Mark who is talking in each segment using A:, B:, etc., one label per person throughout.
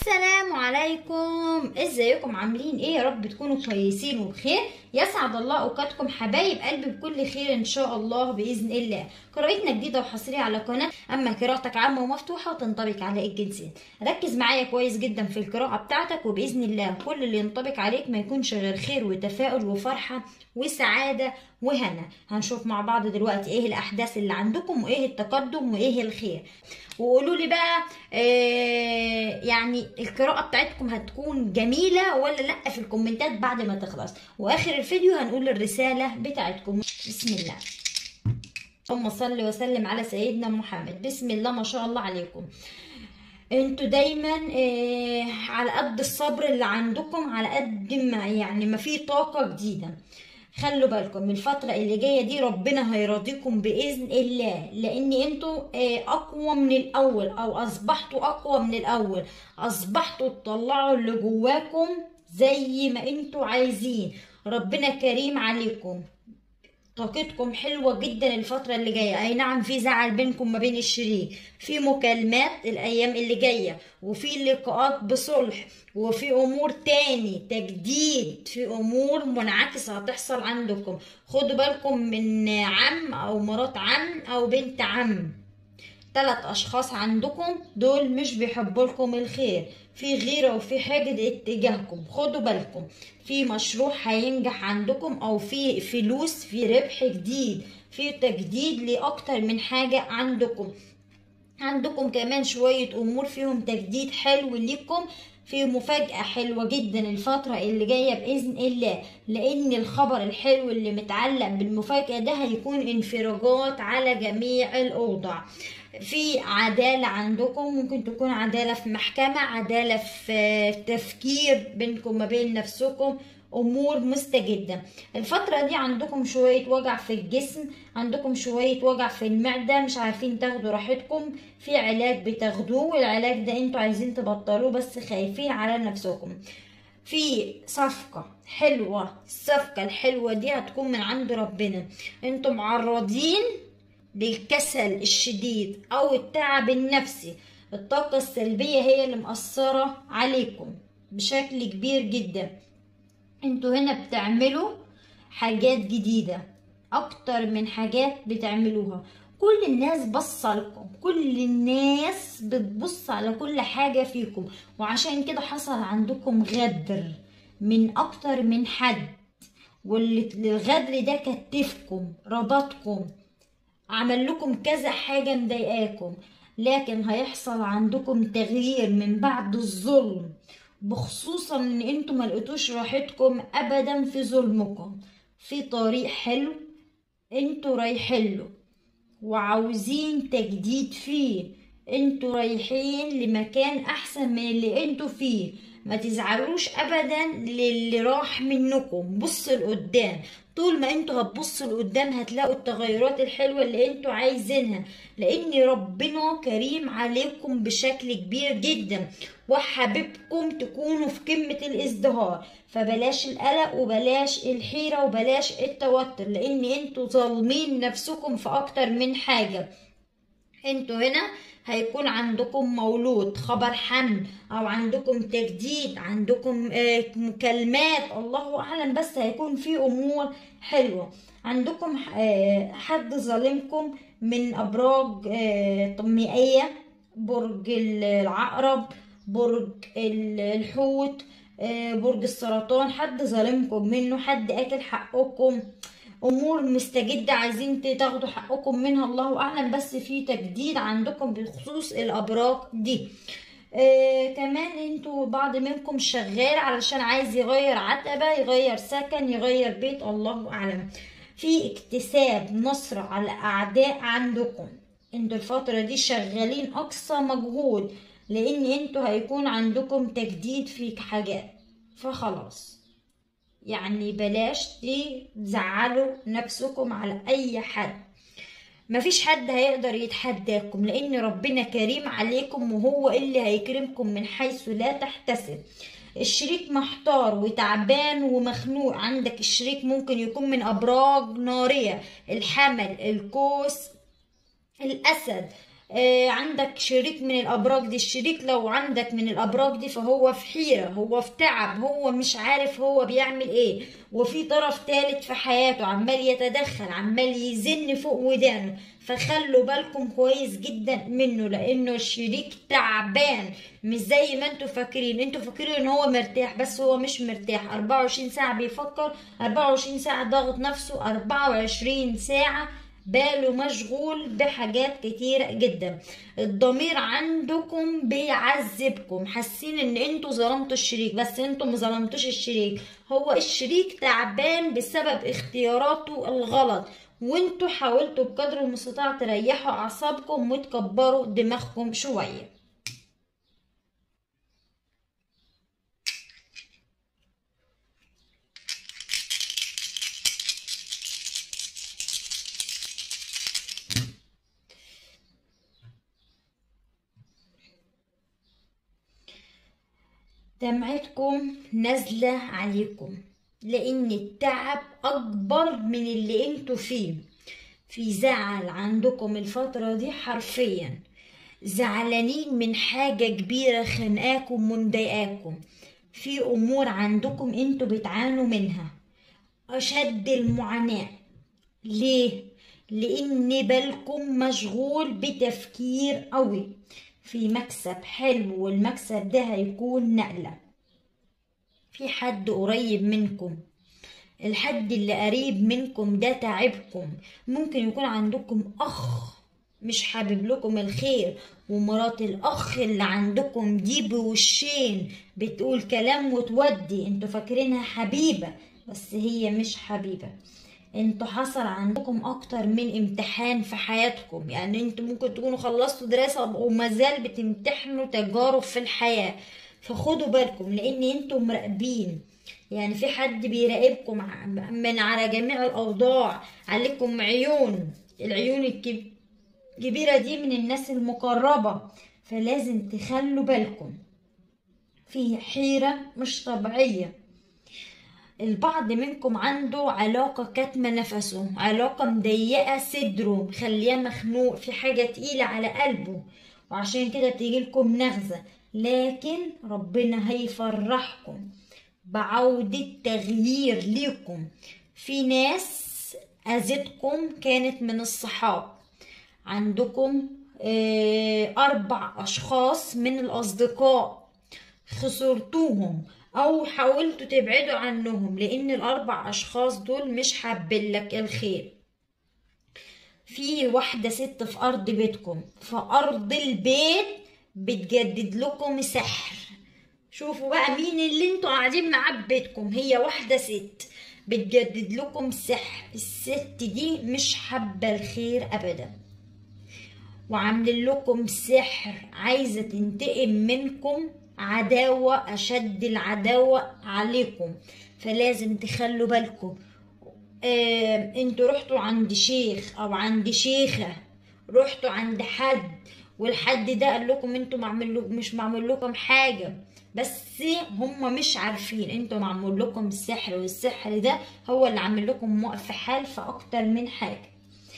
A: السلام عليكم، ازيكم؟ عاملين ايه؟ يا رب تكونوا كويسين وبخير. يسعد الله اوقاتكم حبايب قلبي بكل خير ان شاء الله باذن الله. قراءتنا جديده وحصريه على قناه اما قراءتك عامه ومفتوحه وتنطبق على الجنسين. ركز معايا كويس جدا في القراءه بتاعتك وباذن الله كل اللي ينطبق عليك ما يكونش غير خير وتفاؤل وفرحه وسعاده وهنا. هنشوف مع بعض دلوقتي ايه الاحداث اللي عندكم وايه التقدم وايه الخير، وقولوا لي بقى يعني القراءة بتاعتكم هتكون جميلة ولا لا في الكومنتات بعد ما تخلص. واخر الفيديو هنقول الرسالة بتاعتكم. بسم الله، اللهم صل وسلم على سيدنا محمد. بسم الله ما شاء الله عليكم. انتوا دايما على قد الصبر اللي عندكم على قد ما في طاقة جديدة. خلوا بالكم الفترة اللي جاية دي ربنا هيرضيكم بإذن الله، لأن انتوا أقوى من الأول، أو أصبحتوا أقوى من الأول، أصبحتوا تطلعوا اللي جواكم زي ما انتوا عايزين. ربنا كريم عليكم، طاقتكم حلوة جدا الفترة اللي جاية. اي نعم في زعل بينكم ما بين الشريك، في مكالمات الايام اللي جاية، وفي لقاءات بصلح، وفي امور تاني تجديد، في امور منعكسة هتحصل عندكم. خدوا بالكم من عم او مرات عم او بنت عم. 3 اشخاص عندكم دول مش بيحبوا لكم الخير، في غيرة وفي حقد اتجاهكم. خدوا بالكم في مشروع هينجح عندكم، او في فلوس، في ربح جديد، في تجديد لاكتر من حاجة عندكم كمان شوية امور فيهم تجديد حلو ليكم. في مفاجأة حلوة جدا الفترة اللي جاية بإذن الله، لأن الخبر الحلو اللي متعلق بالمفاجأة ده هيكون انفراجات على جميع الأوضاع. في عدالة عندكم، ممكن تكون عدالة في محكمة، عدالة في تفكير بينكم ما بين نفسكم، امور مستجدة. الفترة دي عندكم شوية وجع في الجسم، عندكم شوية وجع في المعدة، مش عارفين تاخدوا راحتكم. في علاج بتاخدوه، والعلاج ده انتوا عايزين تبطلوه بس خايفين على نفسكم. في صفقة حلوة، الصفقة الحلوة دي هتكون من عند ربنا. انتوا معرضين للكسل الشديد او التعب النفسي، الطاقة السلبية هي اللي مأثرة عليكم بشكل كبير جدا. انتوا هنا بتعملوا حاجات جديدة، اكتر من حاجات بتعملوها. كل الناس بصلكم، كل الناس بتبص على كل حاجة فيكم، وعشان كده حصل عندكم غدر من اكتر من حد، والغدر ده كتفكم، ربطكم، عمل لكم كذا حاجة مضايقاكم. لكن هيحصل عندكم تغيير من بعد الظلم، بخصوصا ان انتوا ما لقيتوش راحتكم ابدا في ظلمكم. في طريق حلو انتوا رايحين له وعاوزين تجديد فيه، انتوا رايحين لمكان احسن من اللي انتوا فيه. ما تزعلوش ابدا للي راح منكم، بصوا لقدام. طول ما انتوا هتبصوا لقدام هتلاقوا التغيرات الحلوة اللي انتوا عايزينها، لان ربنا كريم عليكم بشكل كبير جدا، وحاببكم تكونوا في قمة الازدهار. فبلاش القلق وبلاش الحيرة وبلاش التوتر، لان انتوا ظالمين نفسكم في اكتر من حاجة. انتوا هنا هيكون عندكم مولود، خبر حمل، او عندكم تجديد، عندكم مكالمات، الله اعلم، بس هيكون في امور حلوة. عندكم حد ظالمكم من ابراج مائية، برج العقرب، برج الحوت، برج السرطان. حد ظالمكم منه، حد اكل حقكم، امور مستجدة عايزين تاخدوا حقكم منها، الله اعلم، بس في تجديد عندكم بخصوص الابراج دي. كمان انتوا بعض منكم شغال علشان عايز يغير عتبة، يغير سكن، يغير بيت، الله اعلم. في اكتساب نصر على اعداء عندكم. انتوا الفترة دي شغالين اقصى مجهود، لان انتوا هيكون عندكم تجديد في حاجات. فخلاص يعني بلاش تزعلوا نفسكم على اي حد، مفيش حد هيقدر يتحداكم، لان ربنا كريم عليكم وهو اللي هيكرمكم من حيث لا تحتسب. الشريك محتار وتعبان ومخنوق. عندك الشريك ممكن يكون من ابراج نارية، الحمل، القوس، الاسد، عندك شريك من الابراج دي، الشريك لو عندك من الابراج دي فهو في حيرة، هو في تعب، هو مش عارف هو بيعمل ايه، وفي طرف ثالث في حياته عمال يتدخل، عمال يزن فوق ودانه. فخلوا بالكم كويس جدا منه، لانه الشريك تعبان، مش زي ما انتوا فاكرين. انتوا فاكرين ان هو مرتاح، بس هو مش مرتاح. 24 ساعة بيفكر، 24 ساعة ضاغط نفسه، 24 ساعة باله مشغول بحاجات كتيرة جدا. الضمير عندكم بيعذبكم، حاسين ان انتوا ظلمتوا الشريك، بس انتوا مظلمتوش الشريك، هو الشريك تعبان بسبب اختياراته الغلط، وانتوا حاولتوا بقدر المستطاع تريحوا اعصابكم وتكبروا دماغكم شوية. دمعتكم نازلة عليكم، لان التعب اكبر من اللي انتوا فيه. في زعل عندكم الفترة دي، حرفيا زعلانين من حاجة كبيرة خانقاكم ومضايقاكم. في امور عندكم انتوا بتعانوا منها اشد المعاناة. ليه؟ لان بالكم مشغول بتفكير قوي في مكسب حلو، والمكسب ده هيكون نقلة. في حد قريب منكم، الحد اللي قريب منكم ده تعبكم. ممكن يكون عندكم اخ مش حابب لكم الخير، ومرات الاخ اللي عندكم دي بوشين، بتقول كلام وتودي. انتوا فاكرينها حبيبة، بس هي مش حبيبة. انتوا حصل عندكم اكتر من امتحان في حياتكم، يعني انتوا ممكن تكونوا خلصتوا دراسة ومازال بتمتحنوا تجارب في الحياة. فخدوا بالكم، لان انتوا مراقبين، يعني في حد بيراقبكم من على جميع الاوضاع، عليكم عيون. العيون الكبيرة دي من الناس المقربة، فلازم تخلوا بالكم. في حيرة مش طبيعية. البعض منكم عنده علاقة كاتمة نفسه، علاقة مضيقة صدره، مخليه مخنوق، في حاجة تقيلة على قلبه، وعشان كده تيجيلكم نغزة. لكن ربنا هيفرحكم بعودة تغيير ليكم. في ناس أذتكم كانت من الصحاب، عندكم 4 أشخاص من الأصدقاء خسرتوهم او حاولتوا تبعدوا عنهم، لان ال4 اشخاص دول مش حابين لك الخير. في واحدة ست في ارض بيتكم، في ارض البيت بتجدد لكم سحر. شوفوا بقى مين اللي انتوا قاعدين معاه ببيتكم، هي واحدة ست بتجدد لكم سحر. الست دي مش حابة الخير ابدا، وعاملين لكم سحر، عايزة تنتقم منكم عداوة أشد العداوة عليكم. فلازم تخلوا بالكم. انتوا رحتوا عند شيخ أو عند شيخة، رحتوا عند حد، والحد ده قال لكم انتوا مش معمول لكم حاجة، بس هم مش عارفين انتوا معمول لكم السحر، والسحر ده هو اللي عامل لكم موقف حال في أكتر من حاجة.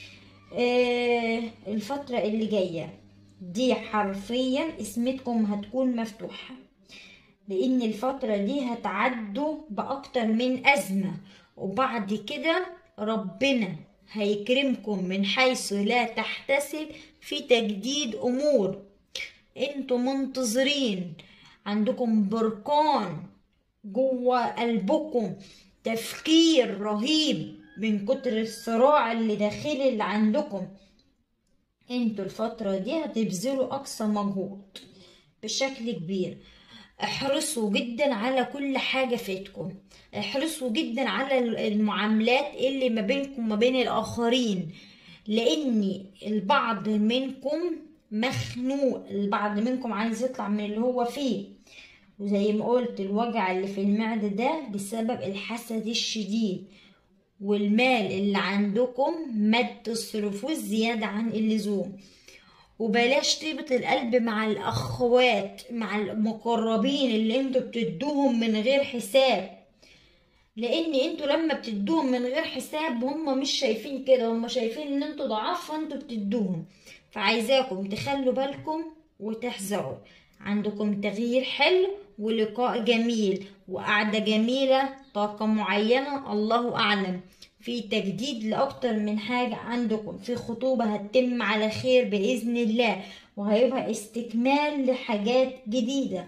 A: الفترة اللي جاية دي حرفيا اسمتكم هتكون مفتوحة، لان الفترة دي هتعدوا باكتر من ازمة، وبعد كده ربنا هيكرمكم من حيث لا تحتسب في تجديد امور انتوا منتظرين. عندكم بركان جوه قلبكم، تفكير رهيب من كتر الصراع اللي داخلي اللي عندكم. انتوا الفترة دي هتبذلوا اقصى مجهود بشكل كبير. احرصوا جدا على كل حاجة فاتكم، احرصوا جدا على المعاملات اللي ما بينكم وما بين الاخرين، لان البعض منكم مخنوق، البعض منكم عايز يطلع من اللي هو فيه. وزي ما قلت الوجع اللي في المعدة ده بسبب الحسد الشديد، والمال اللي عندكم ما تصرفوش زيادة عن اللزوم. وبلاش طيبة القلب مع الأخوات، مع المقربين اللي انتوا بتدوهم من غير حساب، لان انتوا لما بتدوهم من غير حساب هم مش شايفين كده، هم شايفين ان انتوا ضعاف فانتوا بتدوهم. فعايزاكم تخلوا بالكم وتحذروا. عندكم تغيير حلو ولقاء جميل وقعدة جميلة، طاقة معينة الله أعلم، في تجديد لأكتر من حاجة عندكم، في خطوبة هتتم على خير بإذن الله، وهيبقى استكمال لحاجات جديدة.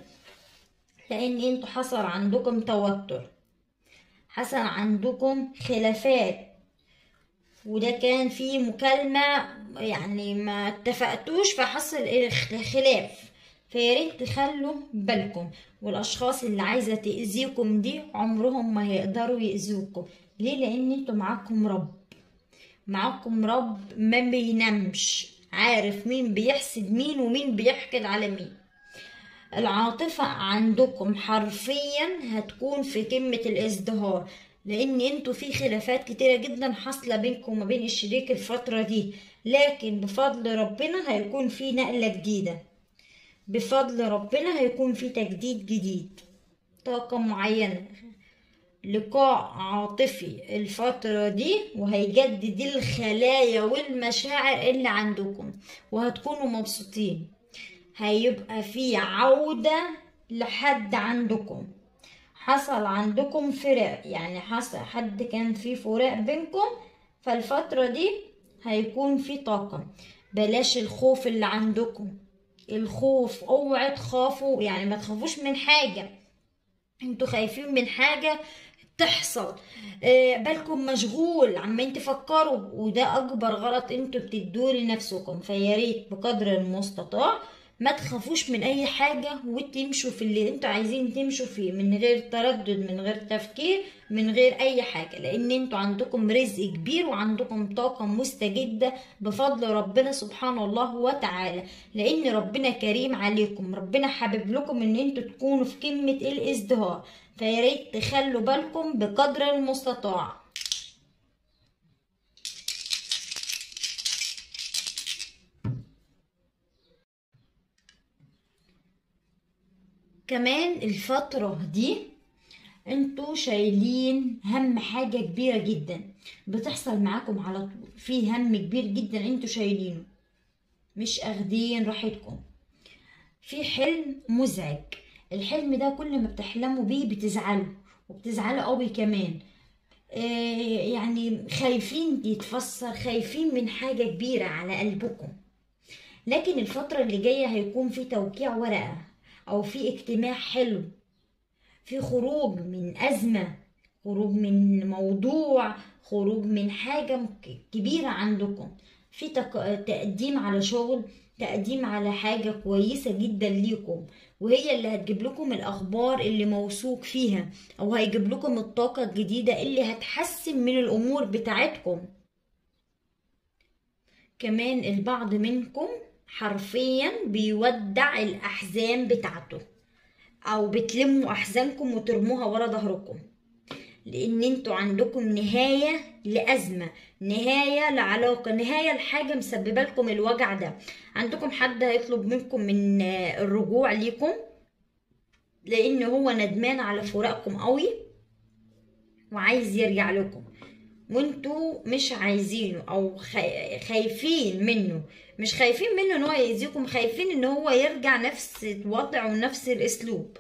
A: لأن انتوا حصل عندكم توتر، حصل عندكم خلافات، وده كان في مكالمة يعني ما اتفقتوش فحصل خلاف. فياريت تخلوا بالكم، والاشخاص اللي عايزة تأذيكم دي عمرهم ما هيقدروا يأذوكم. ليه؟ لان انتوا معاكم رب، معاكم رب ما بينامش، عارف مين بيحسد مين ومين بيحقد على مين. العاطفة عندكم حرفيا هتكون في قمة الازدهار، لان انتوا في خلافات كتيرة جدا حاصلة بينكم وما بين الشريك الفترة دي، لكن بفضل ربنا هيكون في نقلة جديدة، بفضل ربنا هيكون في تجديد جديد، طاقة معينة، لقاء عاطفي الفترة دي، وهيجدد الخلايا والمشاعر اللي عندكم وهتكونوا مبسوطين. هيبقى في عودة لحد عندكم حصل عندكم فراق، يعني حصل حد كان في فراق بينكم، فالفترة دي هيكون في طاقة. بلاش الخوف اللي عندكم، الخوف اوعى تخافوا، يعني ما تخافوش من حاجة، انتوا خايفين من حاجة تحصل، بالكم مشغول عمالين تفكروا، وده اكبر غلط انتوا بتدوه لنفسكم. فياريت بقدر المستطاع ما تخافوش من اي حاجة، وتمشوا في اللي انتوا عايزين تمشوا فيه من غير تردد، من غير تفكير، من غير اي حاجة، لان انتوا عندكم رزق كبير وعندكم طاقة مستجدة بفضل ربنا سبحانه الله وتعالى، لان ربنا كريم عليكم، ربنا حابب لكم ان انتوا تكونوا في قمة الازدهار. فياريت تخلوا بالكم بقدر المستطاع. كمان الفترة دي انتوا شايلين هم حاجة كبيرة جدا بتحصل معاكم على طول، في هم كبير جدا انتوا شايلينه، مش اخدين راحتكم. في حلم مزعج، الحلم ده كل ما بتحلموا بيه بتزعلوا، وبتزعلوا قوي كمان، يعني خايفين يتفسر، خايفين من حاجة كبيرة على قلبكم. لكن الفترة اللي جاية هيكون في توقيع ورقة، او في اجتماع حلو، في خروج من أزمة، خروج من موضوع، خروج من حاجة كبيرة عندكم، في تقديم على شغل، تقديم على حاجة كويسة جدا ليكم، وهي اللي هتجيب لكم الأخبار اللي موثوق فيها، أو هيجيب لكم الطاقة الجديدة اللي هتحسن من الأمور بتاعتكم. كمان البعض منكم حرفيا بيودع الأحزان بتاعته، او بتلموا احزانكم وترموها ورا ظهركم، لان انتوا عندكم نهاية لأزمة، نهاية لعلاقة، نهاية لحاجة مسببة لكم الوجع ده. عندكم حد هيطلب منكم من الرجوع ليكم، لان هو ندمان على فراقكم قوي وعايز يرجع لكم، وانتوا مش عايزينه، او خايفين منه، مش خايفين منه ان هو يأذيكم، خايفين ان هو يرجع نفس الوضع ونفس الاسلوب.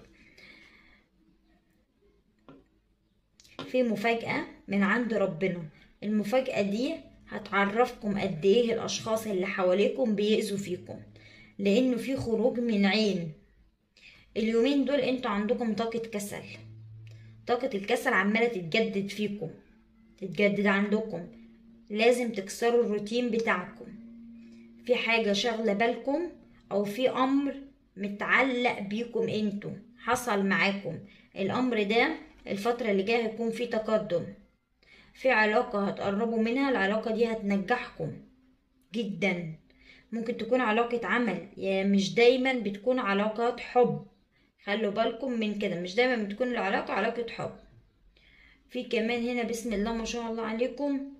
A: في مفاجأة من عند ربنا، المفاجأة دي هتعرفكم قد ايه الاشخاص اللي حواليكم بيأذوا فيكم، لانه في خروج من عين. اليومين دول انتوا عندكم طاقة كسل، طاقة الكسل عمالة تتجدد فيكم، تتجدد عندكم، لازم تكسروا الروتين بتاعكم، في حاجة شغلة بالكم، او في امر متعلق بيكم انتوا حصل معاكم. الامر ده الفترة اللي جاية هيكون في تقدم، في علاقة هتقربوا منها، العلاقة دي هتنجحكم جدا، ممكن تكون علاقة عمل، يعني مش دايما بتكون علاقات حب، خلوا بالكم من كده، مش دايما بتكون العلاقة علاقة حب. في كمان هنا بسم الله ما شاء الله عليكم،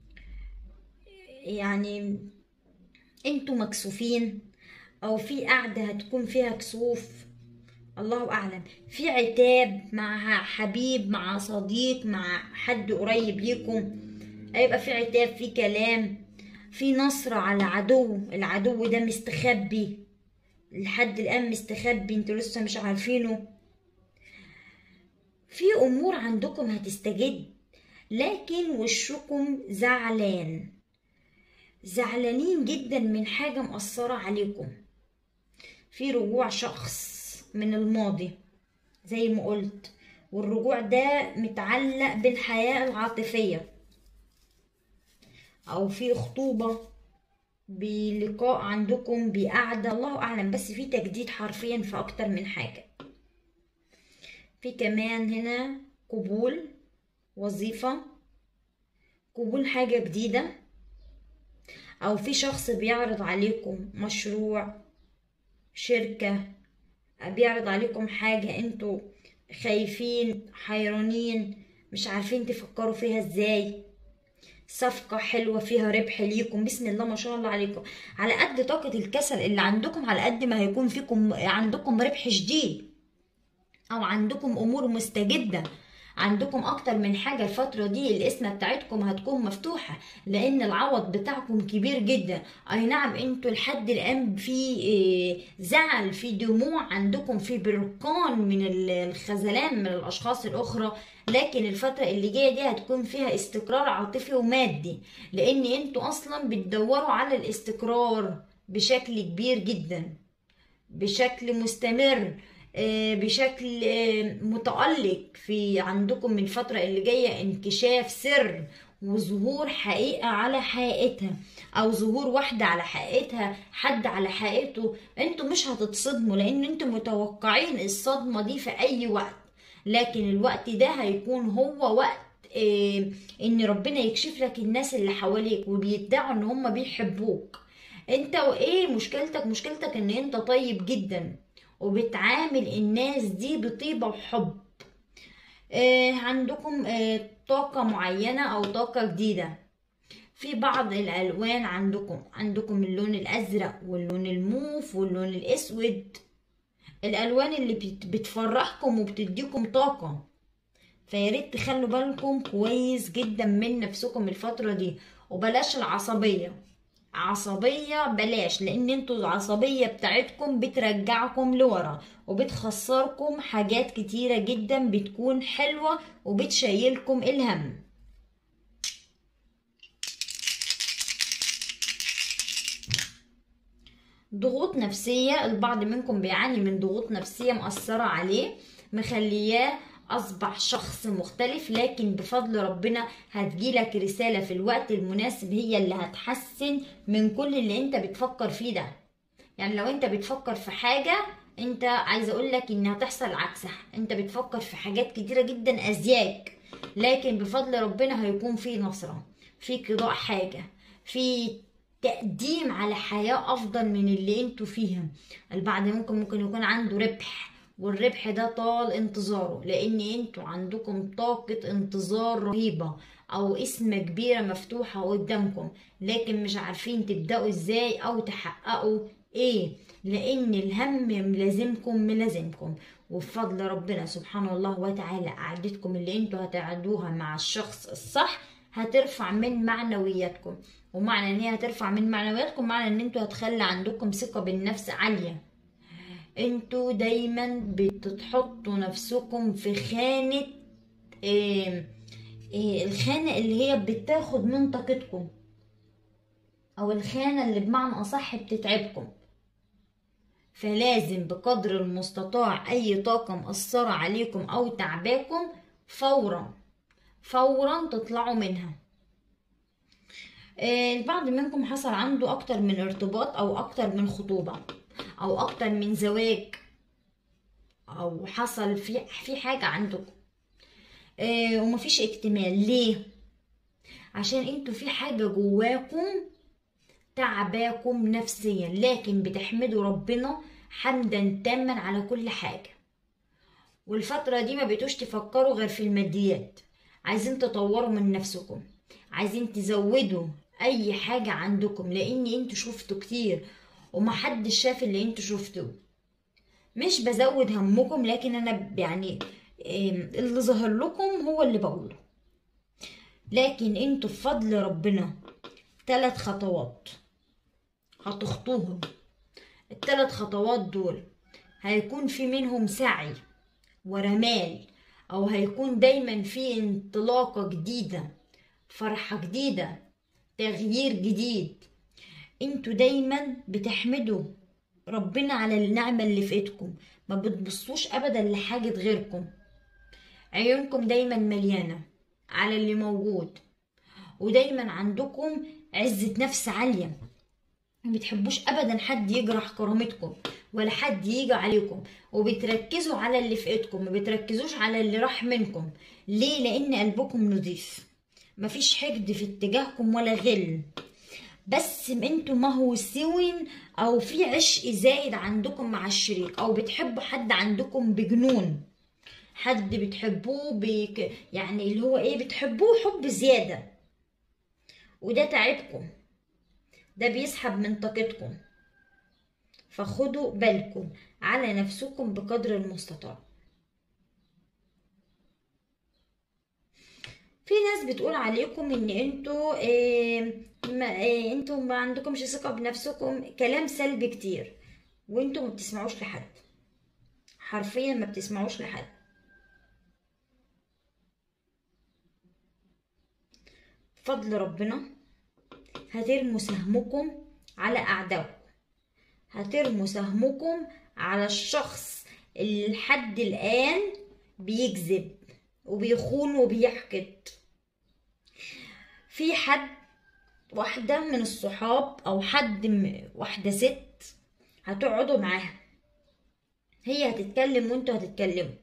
A: يعني انتوا مكسوفين، او في قعدة هتكون فيها كسوف، الله اعلم، في عتاب مع حبيب، مع صديق، مع حد قريب ليكم، هيبقى في عتاب، في كلام، في نصر على عدو، العدو ده مستخبي لحد الآن، مستخبي انتوا لسه مش عارفينه. في أمور عندكم هتستجد، لكن وشكم زعلان، زعلانين جدا من حاجة مأثرة عليكم. في رجوع شخص من الماضي زي ما قلت، والرجوع ده متعلق بالحياة العاطفية، أو في خطوبة، بلقاء عندكم، بقعدة، الله أعلم، بس في تجديد حرفيا في أكتر من حاجة. في كمان هنا قبول وظيفة، قبول حاجة جديدة، أو في شخص بيعرض عليكم مشروع، شركة، بيعرض عليكم حاجة انتوا خايفين حيرانين مش عارفين تفكروا فيها ازاي. صفقة حلوة فيها ربح ليكم، بسم الله ما شاء الله عليكم. على قد طاقة الكسل اللي عندكم، على قد ما هيكون فيكم عندكم ربح شديد، او عندكم امور مستجدة، عندكم اكتر من حاجة الفترة دي. القسمة بتاعتكم هتكون مفتوحة، لان العوض بتاعكم كبير جدا. اي نعم انتوا لحد الان في زعل، في دموع عندكم، في بركان من الخذلان من الاشخاص الاخرى، لكن الفترة اللي جاية دي هتكون فيها استقرار عاطفي ومادي، لان انتوا اصلا بتدوروا على الاستقرار بشكل كبير جدا، بشكل مستمر، بشكل متألق. في عندكم من الفترة اللي جاية انكشاف سر وظهور حقيقة على حقيقتها، او ظهور واحدة على حقيقتها، حد على حقيقته. انتوا مش هتتصدموا، لان انتوا متوقعين الصدمة دي في اي وقت، لكن الوقت ده هيكون هو وقت ان ربنا يكشف لك الناس اللي حواليك وبيدعوا ان هم بيحبوك. انت وايه مشكلتك؟ مشكلتك ان انت طيب جدا وبتعامل الناس دي بطيبة وحب. عندكم طاقة معينة او طاقة جديدة في بعض الالوان. عندكم اللون الازرق واللون الموف واللون الاسود، الالوان اللي بتفرحكم وبتديكم طاقة. فياريت تخلوا بالكم كويس جدا من نفسكم الفترة دي، وبلاش العصبية. عصبية بلاش، لان انتوا العصبية بتاعتكم بترجعكم لورا وبتخسركم حاجات كتيرة جدا بتكون حلوة وبتشيلكم الهم. ضغوط نفسية، البعض منكم بيعاني من ضغوط نفسية مأثرة عليه، مخلياه أصبح شخص مختلف، لكن بفضل ربنا هتجيلك رسالة في الوقت المناسب هي اللي هتحسن من كل اللي انت بتفكر فيه ده. يعني لو انت بتفكر في حاجة، انت عايزة اقولك انها تحصل عكسها، انت بتفكر في حاجات كتيرة جدا ازياك، لكن بفضل ربنا هيكون في نصرة، في قضاء حاجة، في تقديم على حياة افضل من اللي انتوا فيها. البعض ممكن يكون عنده ربح، والربح ده طال انتظاره، لان انتوا عندكم طاقة انتظار رهيبة، او اسم كبيرة مفتوحة قدامكم، لكن مش عارفين تبدأوا ازاي او تحققوا ايه، لان الهم ملازمكم. وبفضل ربنا سبحانه الله وتعالى قعدتكم اللي انتوا هتقعدوها مع الشخص الصح هترفع من معنوياتكم. ومعنى ان هي هترفع من معنوياتكم، معنى ان انتوا هتخلي عندكم ثقة بالنفس عالية. انتوا دايما بتحطوا نفسكم في خانة الخانة اللي هي بتاخد من طاقتكم، او الخانة اللي بمعنى اصح بتتعبكم. فلازم بقدر المستطاع اي طاقة مأثرة عليكم او تعباكم فورا تطلعوا منها. البعض منكم حصل عنده اكتر من ارتباط، او اكتر من خطوبة، او اكتر من زواج، او حصل في حاجة عندكم ومفيش اكتمال. ليه؟ عشان انتوا في حاجة جواكم تعباكم نفسيا، لكن بتحمدوا ربنا حمدا تاما على كل حاجة. والفترة دي ما بقيتوش تفكروا غير في الماديات، عايزين تطوروا من نفسكم، عايزين تزودوا اي حاجة عندكم، لان انتوا شفتوا كتير ومحدش شاف اللي انتوا شفتوه. مش بزود همكم، لكن انا يعني اللي ظهر لكم هو اللي بقوله. لكن انتوا بفضل ربنا 3 خطوات هتخطوهم. ال3 خطوات دول هيكون في منهم سعي ورمال، او هيكون دايما في انطلاقة جديدة، فرحة جديدة، تغيير جديد. انتوا دايما بتحمدوا ربنا على النعمة اللي في ايدكم، ما بتبصوش ابدا لحاجة غيركم، عيونكم دايما مليانة على اللي موجود، ودايما عندكم عزة نفس عالية، ما بتحبوش ابدا حد يجرح كرامتكم ولا حد يجي عليكم، وبتركزوا على اللي في ايدكم، ما بتركزوش على اللي راح منكم. ليه؟ لان قلبكم نضيف، مفيش حقد في اتجاهكم ولا غل، بس انتوا مهووسين او في عشق زايد عندكم مع الشريك، او بتحبوا حد عندكم بجنون، حد بتحبوه يعني اللي هو ايه، بتحبوه حب زيادة، وده تعبكم، ده بيسحب من طاقتكم. فخدوا بالكم على نفسكم بقدر المستطاع. في ناس بتقول عليكم ان انتوا انتوا ما عندكمش ثقة بنفسكم، كلام سلبي كتير، وانتوا ما بتسمعوش لحد، حرفيا ما بتسمعوش لحد. فضل ربنا هترموا سهمكم على اعدائكم، هترموا سهمكم على الشخص اللي لحد الآن بيكذب وبيخون وبيحقد. في حد، واحدة من الصحاب أو واحدة ست هتقعدوا معاها، هي هتتكلم وانتوا هتتكلموا،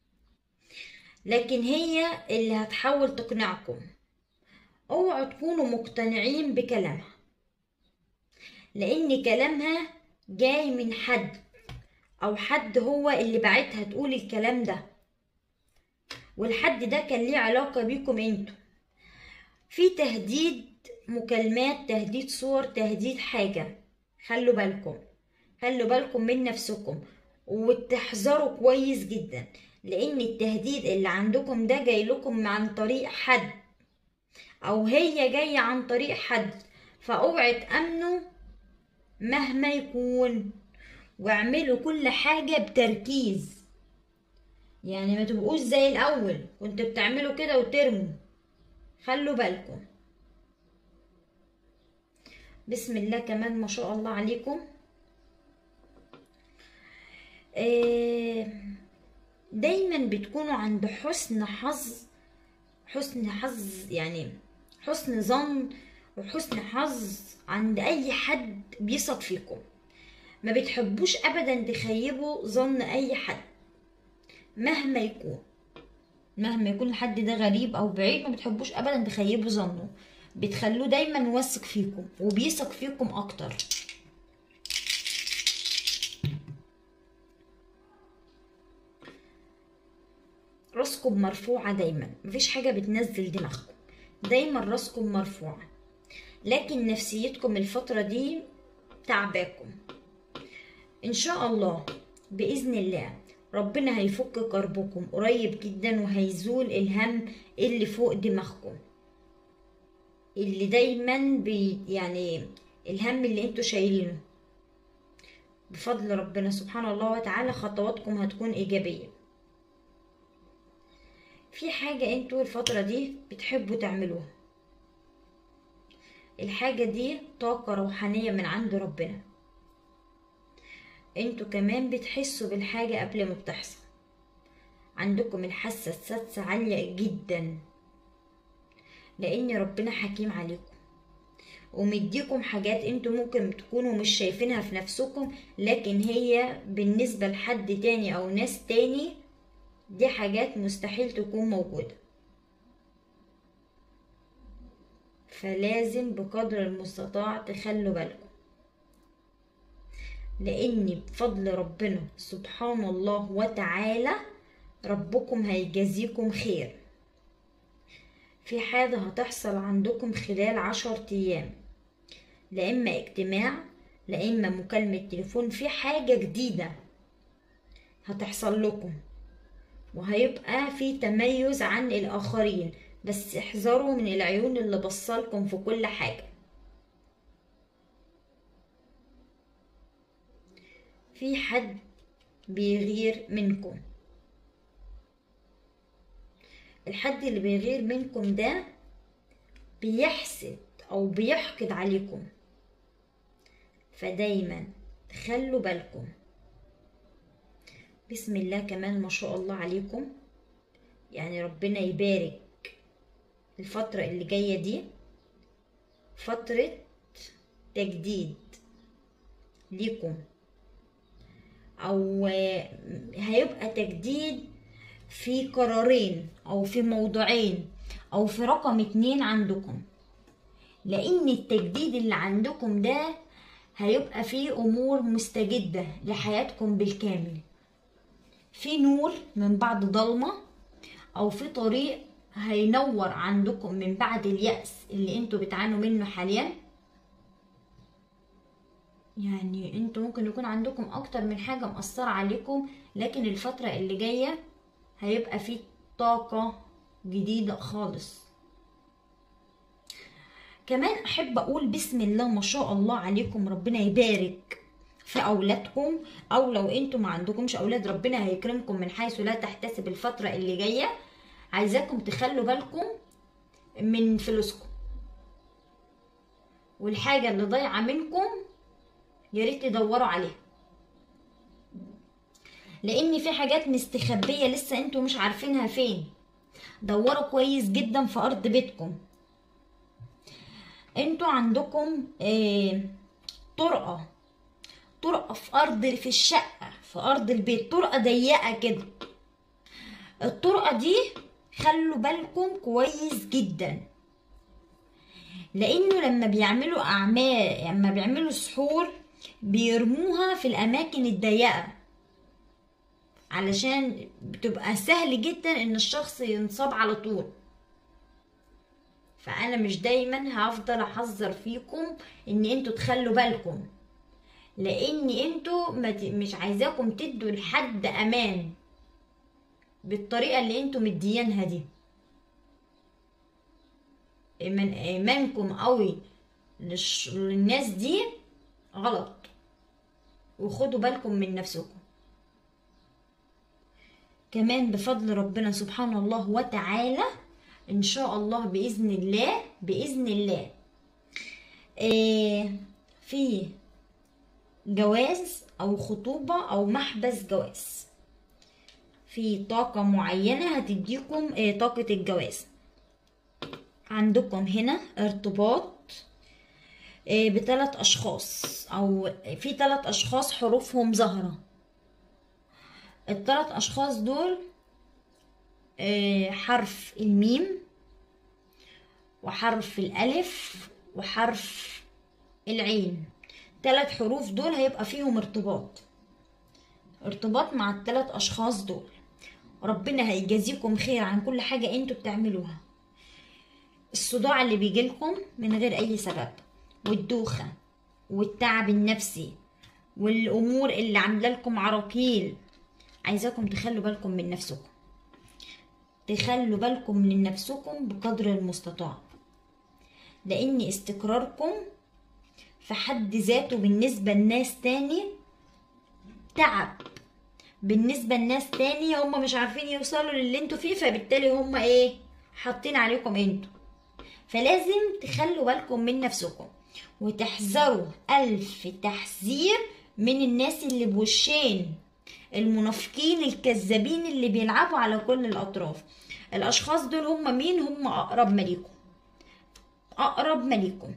A: لكن هي اللي هتحاول تقنعكم. اوعوا تكونوا مقتنعين بكلامها، لأن كلامها جاي من حد، او حد هو اللي بعتها تقول الكلام ده، والحد ده كان ليه علاقة بيكم انتوا، في تهديد مكالمات، تهديد صور، تهديد حاجة. خلوا بالكم، خلوا بالكم من نفسكم وتحذروا كويس جدا، لان التهديد اللي عندكم ده جاي لكم عن طريق حد، او هي جاية عن طريق حد. فاوعوا تأمنوا مهما يكون، واعملوا كل حاجة بتركيز، يعني ما تبقوش زي الاول كنتوا بتعملوا كده وترموا. خلوا بالكم. بسم الله، كمان ما شاء الله عليكم. دايما بتكونوا عند حسن حظ، يعني حسن ظن وحسن حظ عند اي حد بيثق فيكم. ما بتحبوش ابدا تخيبوا ظن اي حد مهما يكون الحد ده غريب او بعيد، ما بتحبوش ابدا تخيبوا ظنه، بتخلوه دايما واثق فيكم وبيثق فيكم اكتر. راسكم مرفوعة دايما، مفيش حاجة بتنزل دماغكم، دايما راسكم مرفوعة، لكن نفسيتكم الفترة دي تعباكم. ان شاء الله بإذن الله ربنا هيفك كربكم قريب جدا، وهيزول الهم اللي فوق دماغكم، اللي دايما يعني الهم اللي انتوا شايلينه. بفضل ربنا سبحانه الله وتعالى خطواتكم هتكون إيجابية. في حاجة انتوا الفترة دي بتحبوا تعملوها، الحاجة دي طاقة روحانية من عند ربنا، انتوا كمان بتحسوا بالحاجة قبل ما بتحصل، عندكم الحاسة السادسة عالية جدا، لان ربنا حكيم عليكم ومديكم حاجات انتوا ممكن تكونوا مش شايفينها في نفسكم، لكن هي بالنسبة لحد تاني او ناس تاني دي حاجات مستحيل تكون موجودة. فلازم بقدر المستطاع تخلوا بالكم، لان بفضل ربنا سبحان الله وتعالى ربكم هيجازيكم خير. في حاجة هتحصل عندكم خلال 10 ايام، لا اما اجتماع لا اما مكالمة تليفون، في حاجة جديدة هتحصل لكم، وهيبقى في تميز عن الاخرين، بس احذروا من العيون اللي بصلكم في كل حاجة. في حد بيغير منكم. الحد اللي بيغير منكم ده بيحسد او بيحقد عليكم، فدايما خلوا بالكم. بسم الله كمان ما شاء الله عليكم، يعني ربنا يبارك. الفترة اللي جاية دي فترة تجديد ليكم، او هيبقى تجديد في قرارين او في موضوعين او في رقم 2 عندكم، لان التجديد اللي عندكم ده هيبقى فيه امور مستجدة لحياتكم بالكامل، في نور من بعد ضلمة، او في طريق هينور عندكم من بعد اليأس اللي انتوا بتعانوا منه حاليا. يعني انتوا ممكن يكون عندكم اكتر من حاجة مأثرة عليكم، لكن الفترة اللي جاية هيبقى فيه طاقة جديدة خالص. كمان احب اقول بسم الله ما شاء الله عليكم، ربنا يبارك في اولادكم، او لو انتوا ما عندكمش اولاد ربنا هيكرمكم من حيث لا تحتسب. الفترة اللي جاية عايزاكم تخلوا بالكم من فلوسكم، والحاجة اللي ضايعة منكم ياريت تدوروا عليها، لان في حاجات مستخبية لسه انتوا مش عارفينها فين. دوروا كويس جدا في ارض بيتكم. انتوا عندكم طرقة في ارض، في الشقة، في ارض البيت، طرقة ضيقة كده. الطرقة دي خلوا بالكم كويس جدا، لانه لما بيعملوا اعمال، لما بيعملوا سحور بيرموها في الاماكن الضيقة، علشان بتبقى سهل جدا ان الشخص ينصاب على طول. فانا مش دايما هفضل احذر فيكم ان انتوا تخلوا بالكم، لان انتوا مش عايزاكم تدوا لحد امان بالطريقة اللي انتوا مديانها دي. ايمانكم قوي للناس دي غلط، وخدوا بالكم من نفسكم. كمان بفضل ربنا سبحانه الله وتعالى ان شاء الله باذن الله في جواز او خطوبة او محبس جواز، في طاقة معينة هتديكم طاقة الجواز. عندكم هنا ارتباط بثلاث اشخاص، او في 3 اشخاص حروفهم ظاهرة. ال3 اشخاص دول حرف الميم وحرف الالف وحرف العين. 3 حروف دول هيبقى فيهم ارتباط مع ال3 اشخاص دول. ربنا هيجازيكم خير عن كل حاجة انتوا بتعملوها. الصداع اللي بيجيلكم من غير اي سبب، والدوخة والتعب النفسي والامور اللي عامله لكم عراقيل، عايزاكم تخلوا بالكم من نفسكم، تخلوا بالكم من نفسكم بقدر المستطاع، لان استقراركم في حد ذاته بالنسبة لناس تاني تعب. بالنسبة لناس تاني هم مش عارفين يوصلوا للي انتوا فيه، فبالتالي هم حاطين عليكم انتوا. فلازم تخلوا بالكم من نفسكم، وتحذروا 1000 تحذير من الناس اللي بوشين، المنافقين الكذابين اللي بيلعبوا على كل الاطراف. الاشخاص دول هم مين؟ هم اقرب مليكم،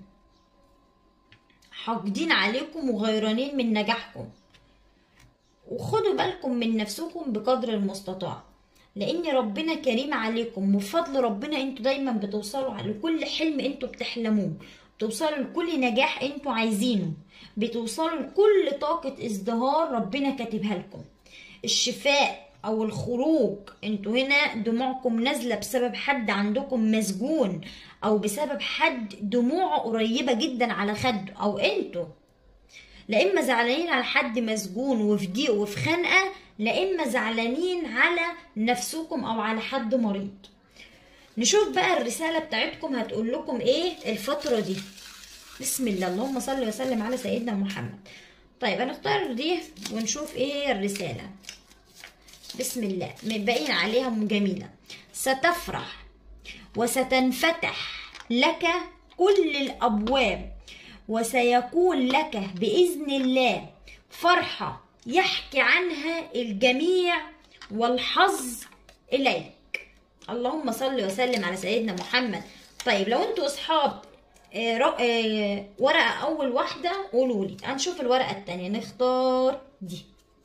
A: حاقدين عليكم وغيرانين من نجاحكم. وخدوا بالكم من نفسكم بقدر المستطاع، لان ربنا كريم عليكم، وبفضل ربنا انتوا دايما بتوصلوا لكل حلم انتوا بتحلموه، بتوصلوا لكل نجاح انتوا عايزينه، بتوصلوا لكل طاقة ازدهار ربنا كاتبها لكم. الشفاء او الخروج، انتوا هنا دموعكم نازلة بسبب حد عندكم مسجون، او بسبب حد دموعه قريبة جدا على خده، او انتوا لا اما زعلانين على حد مسجون وفي ضيق وفي خنقة، لا اما زعلانين على نفسكم او على حد مريض. نشوف بقى الرسالة بتاعتكم هتقول لكم ايه الفترة دي. بسم الله، اللهم صل وسلم على سيدنا محمد. طيب هنختار دي ونشوف ايه هي الرسالة. بسم الله، مبين عليها جميلة. ستفرح وستنفتح لك كل الأبواب، وسيكون لك بإذن الله فرحة يحكي عنها الجميع والحظ إليك. اللهم صل وسلم على سيدنا محمد. طيب لو انتوا أصحاب ورقة أول واحدة قولولي. هنشوف الورقة التانية، نختار دي.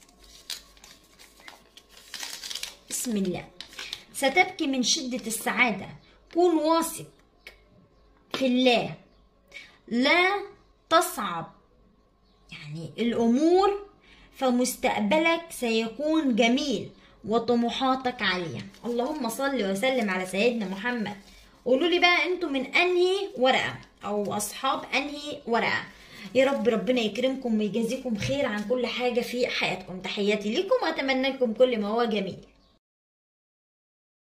A: بسم الله. ستبكي من شدة السعادة، كن واثق في الله، لا تصعب يعني الأمور، فمستقبلك سيكون جميل وطموحاتك عالية. اللهم صل وسلم على سيدنا محمد. قولوا لي بقى انتوا من انهي ورقة او اصحاب انهي ورقة. يا رب ربنا يكرمكم ويجازيكم خير عن كل حاجة في حياتكم. تحياتي لكم واتمنى لكم كل ما هو جميل.